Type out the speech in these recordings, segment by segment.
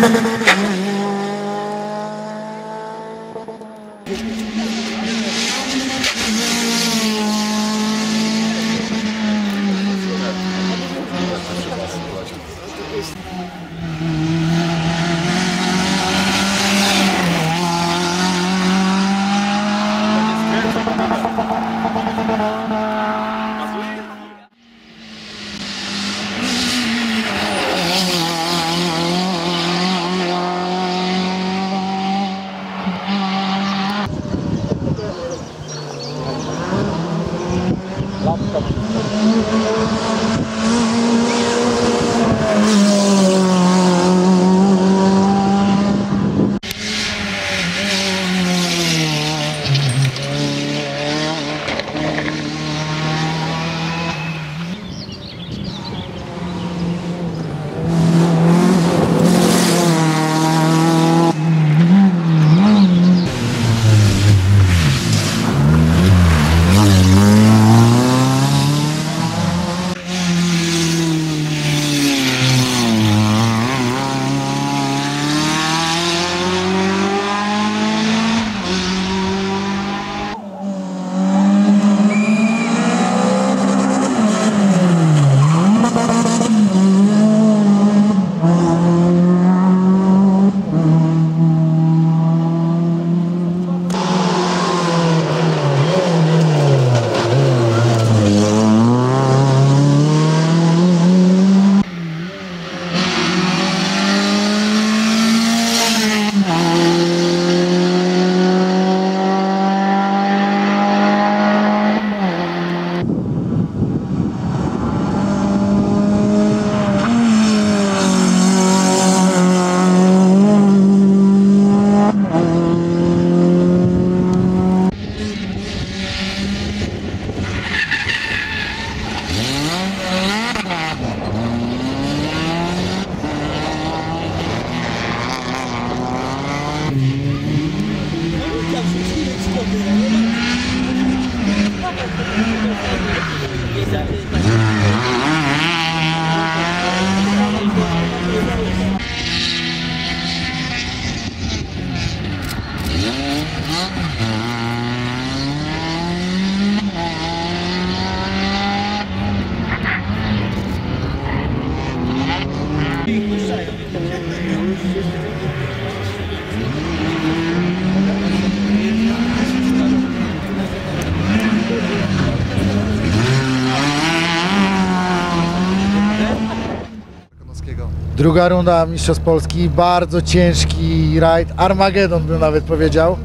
Druga runda Mistrzostw Polski, bardzo ciężki rajd, Armagedon bym nawet powiedział.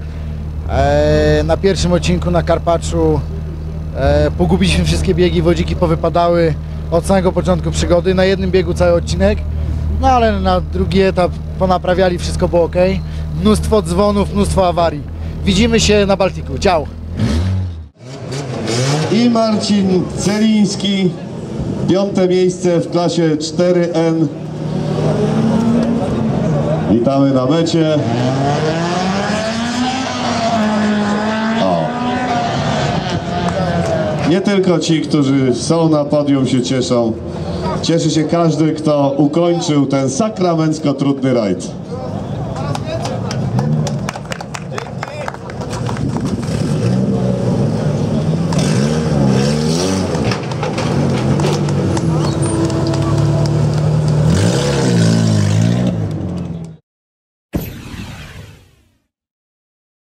Na pierwszym odcinku na Karpaczu pogubiliśmy wszystkie biegi, wodziki powypadały od samego początku przygody. Na jednym biegu cały odcinek, no ale na drugi etap ponaprawiali, wszystko było ok. Mnóstwo dzwonów, mnóstwo awarii. Widzimy się na Baltiku. Ciao! I Marcin Celiński, 5. miejsce w klasie 4N. Witamy na mecie. O. Nie tylko ci, którzy są na podium, się cieszą. Cieszy się każdy, kto ukończył ten sakramencko trudny rajd.